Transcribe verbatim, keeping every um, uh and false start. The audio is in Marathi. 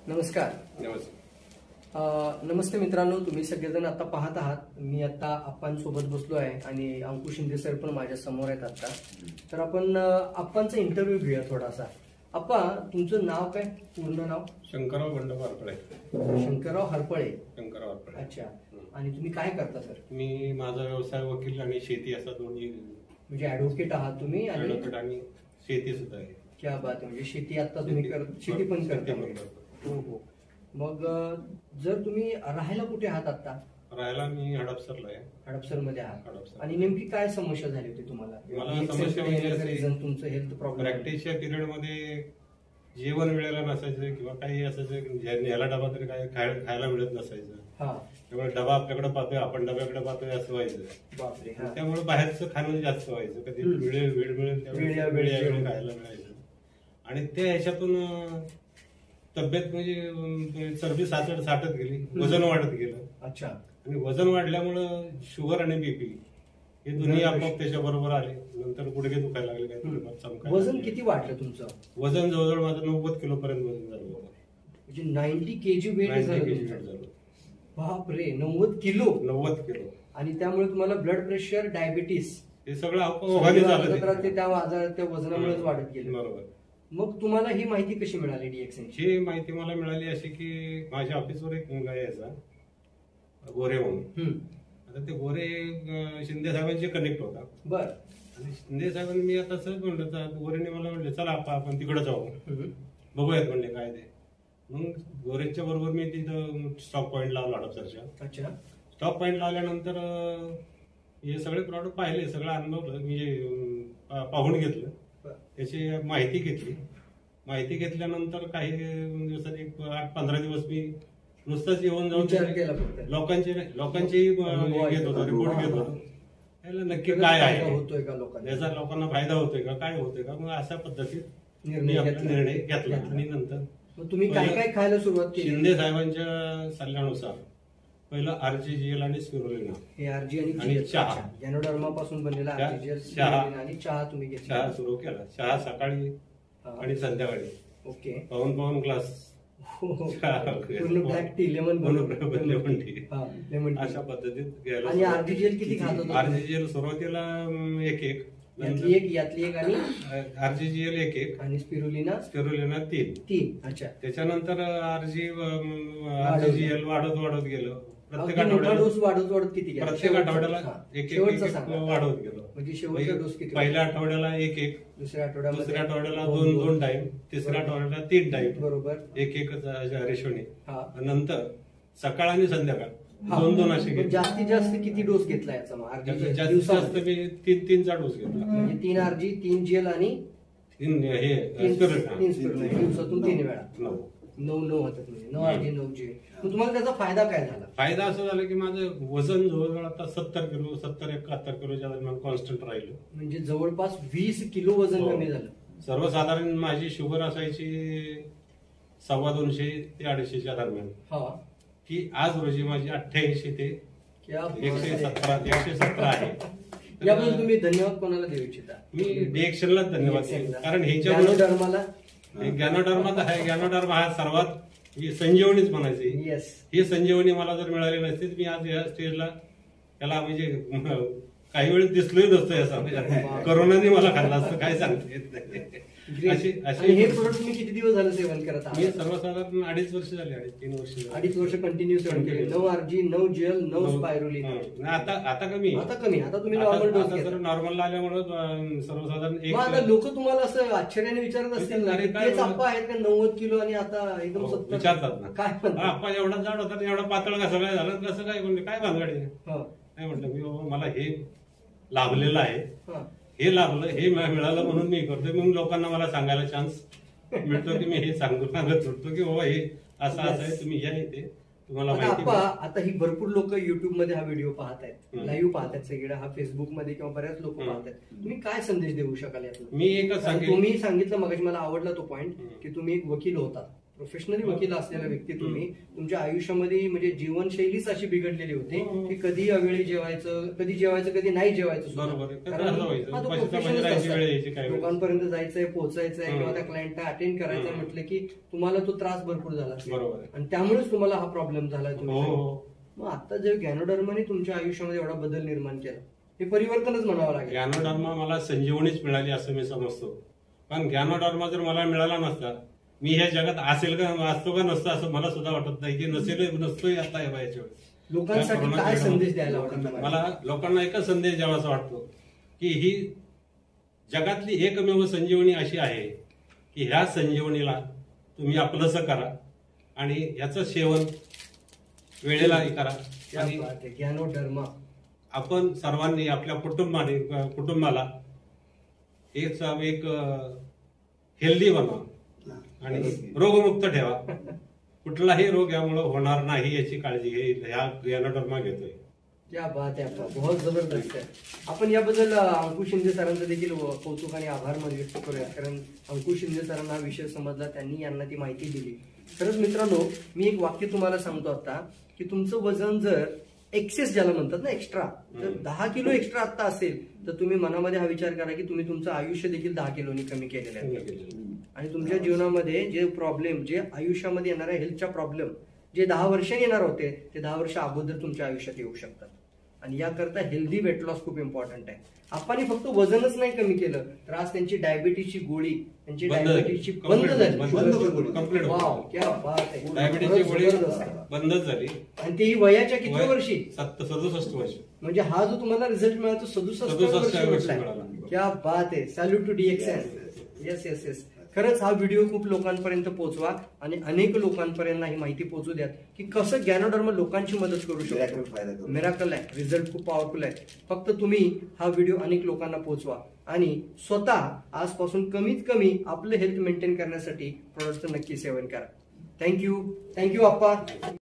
नमस्कार. नमस्कार. नमस्ते मित्रांनो, तुम्ही सगळेजण आता पाहत आहात. मी आता आप्पांसोबत बसलो आहे आणि अंकुश शिंदे सर पण माझ्या समोर आहेत आता. तर आपण आप्पांचा इंटरव्ह्यू घेऊया थोडासा. आप्पा, तुमचं नाव काय, पूर्ण नाव? शंकरराव बंडप्पा हरपळे. शंकरराव हरपळे. शंकरराव हरपळे. अच्छा. आणि तुम्ही काय करता सर? मी माझा व्यवसाय वकील आणि शेती असा दोन्ही. म्हणजे ऍडव्होकेट आहात तुम्ही आणि ऍडव्होकेट आणि शेती सुद्धा आहे. क्या बात आहे. म्हणजे शेती आता तुम्ही शेती पण करता. हो हो. मग जर तुम्ही राहायला कुठे आहात आता? राहायला मी हडपसरला आहे. हडपसर मध्ये आहात. आणि नेमकी काय समस्या झाली होती तुम्हाला? मला समस्या म्हणजे तुमचं हेल्थ प्रॉब्लेम. प्रॅक्टिसच्या पिरियड मध्ये जेवण वेळेला नसायचं किंवा काही असायचं, याला डबा तरी काय खायला मिळत नसायचं. त्यामुळे डबा आपल्याकडे पाहतोय, आपण डब्याकडे पाहतोय असं व्हायचं. बापरे. त्यामुळे बाहेरचं खाणं जास्त व्हायचं. कधी वेळ वेळ मिळेल त्यावेळेला खायला मिळायचं. आणि त्या ह्याच्यातून तब्येत म्हणजे चरबी साचत साठत गेली, वजन वाढत गेलं. अच्छा. आणि वजन वाढल्यामुळं शुगर आणि बीपी हे दोन्ही आपोआप त्याच्या बरोबर आले. नंतर गुडघे दुखायला लागले. काय वजन किती वाढलं तुमचं? वजन जवळजवळ माझं नव्वद किलो पर्यंत वजन झालं होतं. म्हणजे नाईन्टी केजी वेट झालं. बापरे, नव्वद किलो. नव्वद किलो. आणि त्यामुळे तुम्हाला ब्लड प्रेशर, डायबिटीस हे सगळं ओघाने झालं. ते त्या आजार त्या वजनामुळेच वाढत गेलं. बरोबर. मग तुम्हाला ही माहिती कशी मिळाली डीएक्सएनची? ही माहिती मला मिळाली अशी की माझ्या ऑफिसवर एक मुलगा यायचा, गोरे म्हणून. आता ते गोरे शिंदे साहेबांचे कनेक्ट होता. बर. आणि शिंदे साहेबांनी मी आता सहज म्हणलं, गोरेने मला म्हणले चला आपण तिकडे जाऊ, बघूयात म्हणले काय ते. मग गोरेच्या बरोबर मी तिथं स्टॉप पॉईंट लावला हडपसरच्या. अच्छा. स्टॉप पॉईंट लावल्यानंतर हे सगळे प्रॉडक्ट पाहिले, सगळं अनुभवलं, म्हणजे पाहून घेतलं, त्याची माहिती घेतली. माहिती घेतल्यानंतर काही दिवसात एक आठ पंधरा दिवस मी नुसतंच येऊन जाऊन लोकांचे लोकांचे घेत होतो, रिपोर्ट घेत होतो. नक्की काय आहे, होतोय का लोकांना, याचा लोकांना फायदा होतोय का, काय होतोय का. मग अशा पद्धतीत निर्णय घेतला. आणि नंतर तुम्ही काय काय खायला सुरुवात केली? शिंदे साहेबांच्या सल्ल्यानुसार पहिलं आरजीजीएल आणि स्पिरुलिना, हे आरजी आणि चहा, गॅनोडर्मापासून बनलेला चहा आणि चहा तुम्ही घेतला. चहा सुरू केला. चहा सकाळी आणि संध्याकाळी. ओके. पाऊन पाऊन glass black tea, lemon lemon tea, अशा पद्धतीत घ्यायला. आणि आरजीजीएल किती खात होता? आरजीजीएल सुरुवातीला एक एक यातली एक यातली एक आणि आरजीजीएल एक एक आणि स्पिरुलिना स्पिरुलिना तीन तीन अच्छा. त्याच्यानंतर आरजी आरजीजीएल वाढत वाढत गेलो. प्रत्येक आठवड्याला डोस वाढत वाढत किती? प्रत्येक आठवड्याला एक एक वाढवत गेलो. म्हणजे शेवटचा डोस किती? पहिल्या आठवड्याला एक एक, दुसऱ्या आठवड्याला दुसऱ्या आठवड्याला दोन दोन टाइम, तिसऱ्या आठवड्याला तीन टाइम. बरोबर. एक एक रेशोने. नंतर सकाळ आणि संध्याकाळ दोन दोन असे. जास्तीत जास्त किती डोस घेतला याचा? जास्तीत जास्त मी तीन तीनचा डोस घेतला. म्हणजे तीन आरजी, तीन जेल आणि तीन हे दिवसातून तीन वेळा. नऊ नऊ नऊ होतात. म्हणजे नऊ आरजी, नऊ जेल. तुम्हाला त्याचा फायदा काय झाला? फायदा असं झाला की माझं वजन जवळजवळ आता सत्तर किलो सत्तर एकाहत्तर किलोच्या दरम्यान कॉन्स्टंट राहिलं. म्हणजे जवळपास वीस किलो वजन कमी झालं. सर्वसाधारण माझी शुगर असायची सव्वा दोनशे ते अडीचशेच्या दरम्यान. हा. की आज रोजी माझी अठ्ठ्याऐंशी ते एकशे सतरा एकशे सतरा आहे. याबद्दल तुम्ही धन्यवाद कोणाला देऊ इच्छिता? मी डिएक्शनलाच धन्यवाद देईन. कारण ह्याच्यामुळे गॅनोडर्मात आहे. गॅनोडर्मा हा सर्वात संजीवनीच म्हणायची. ही संजीवनी मला जर मिळाली नसती तर मी आज या स्टेजला त्याला म्हणजे काही वेळेस दिसलोही नसतो. याचा करोनाने मला खाल्ला असतं, काय सांगता येत नाही. अशी अशी हे प्रोडक्ट तुम्ही किती दिवस झालं सेवन करत आहात? मी सर्वसाधारण अडीच वर्ष झाले. अडीच तीन वर्ष अडीच वर्ष कंटिन्यू सेवन केले. नऊ आरजी, नऊ जेल, नऊ स्पायरुलिना. आता आता कमी आता कमी आता तुम्ही नॉर्मल डोस घेता. नॉर्मल आल्यामुळे सर्वसाधारण एक. आता लोक तुम्हाला असं आश्चर्याने विचारत असतील ना, तेच आप्पा आहेत का नव्वद किलो आणि आता एकदम सत्तर? विचारतात ना. काय आप्पा एवढा जाड होता, एवढा पातळ कसं काय झालं, कसं काय म्हणजे काय भानगड आहे? नाही म्हटलं मी बाबा मला हे लाभलेलं आहे, हे लाभलं, हे मिळालं म्हणून मी करतोय. मग लोकांना मला सांगायला चान्स मिळतो की मी हे सांगू सांगत सुटतो की बाबा हे असं असं आहे, तुम्ही या इथे तुम्हाला माहिती. आता ही भरपूर लोक युट्यूब मध्ये हा व्हिडिओ पाहत आहेत, लाईव्ह पाहत आहेत, सगळं हा फेसबुक मध्ये किंवा बऱ्याच लोक पाहत आहेत. तुम्ही काय संदेश देऊ शकाल यातून? मी एकच सांगेन. तुम्ही सांगितलं मगाशी, मला आवडला तो पॉईंट की तुम्ही एक वकील होता. प्रोफेशनली वकील असलेला व्यक्ती तुम्ही, तुमच्या आयुष्यामध्ये म्हणजे जीवनशैलीच अशी बिघडलेली होती की कधी अवेळी जेवायचं, कधी जेवायचं, कधी नाही जेवायचं. लोकांपर्यंत जायचंय, पोहोचायचंय किंवा त्या क्लायंटला अटेंड करायचं म्हटलं की तुम्हाला तो त्रास भरपूर झाला आणि त्यामुळेच तुम्हाला हा प्रॉब्लेम झाला. मग आता जे गॅनोडर्माने तुमच्या आयुष्यामध्ये एवढा बदल निर्माण केला, हे परिवर्तनच म्हणावं लागेल. गॅनोडर्मा मला संजीवनीच मिळाली असं मी समजतो. कारण गॅनोडर्मा जर मला मिळाला नसता, मी ह्या जगात असेल का असतो का नसतो असं मला सुद्धा वाटत नाही की नसेल नसतोय आता याच्या वेळेस. लोकांसाठी काय संदेश द्यायला वाटतो मला? लोकांना एकच संदेश द्यावासा वाटतो की ही जगातली एकमेव संजीवनी अशी आहे की ह्या संजीवनीला तुम्ही आपलंसं करा आणि ह्याचं सेवन वेळेला करा. आणि गॅनोडर्मा आपण सर्वांनी आपल्या कुटुंबाने कुटुंबाला एक एक हेल्दी बनवा आणि रोगमुक्त ठेवा. कुठलाही रोग यामुळे होणार नाही याची काळजी ह्या गॅनोडर्मा घेतोय. क्या बात आहे, बहुत जबरदस्त आहे. आपण याबद्दल अंकुश शिंदे सरांचं देखील कौतुक आणि आभार व्यक्त करूया, कारण अंकुश शिंदे सरांना हा विषय समजला, त्यांनी यांना ती माहिती दिली. खरंच मित्रांनो, मी एक वाक्य तुम्हाला सांगतो आता की तुमचं वजन जर एक्सेस ज्याला म्हणतात ना, एक्स्ट्रा, तर दहा किलो एक्स्ट्रा आता असेल तर तुम्ही मनामध्ये हा विचार करा की तुम्ही तुमचं आयुष्य देखील दहा किलोनी कमी केलेलं आहे. आणि तुमच्या जीवनामध्ये जे प्रॉब्लेम, जे आयुष्यामध्ये येणाऱ्या हेल्थच्या प्रॉब्लेम जे दहा वर्षांनी येणार होते ते दहा वर्ष अगोदर तुमच्या आयुष्यात येऊ शकतात. आणि याकरता हेल्दी वेट लॉस खूप इम्पॉर्टंट आहे. आपण फक्त वजनच नाही कमी केलं तर आज त्यांची डायबिटीसची गोळी, त्यांची डायबिटीसची बंद झाली. डायबिटीसची गोळी बंदच झाली. आणि तेही वयाच्या किती वर्षी? सदुसष्ट वर्ष. म्हणजे हा जो तुम्हाला रिझल्ट मिळाला तो सदुसष्ट वर्ष मिळाला. क्या बात आहे, salute to DXN. Yes yes yes खरंच हा व्हिडिओ खूप लोकांपर्यंत पोहोचवा आणि अनेक लोकांपर्यंत ही माहिती पोहोचू द्या की कसं गॅनोडर्मा लोकांची मदत करू शकतो. मिराकल आहे, रिझल्ट खूप पॉवरफुल आहे. फक्त तुम्ही हा व्हिडिओ अनेक लोकांना पोहोचवा आणि स्वतः आजपासून कमीत कमी आपलं हेल्थ मेंटेन करण्यासाठी प्रोडक्टचं नक्की सेवन करा. थँक्यू थँक्यू आप्पा.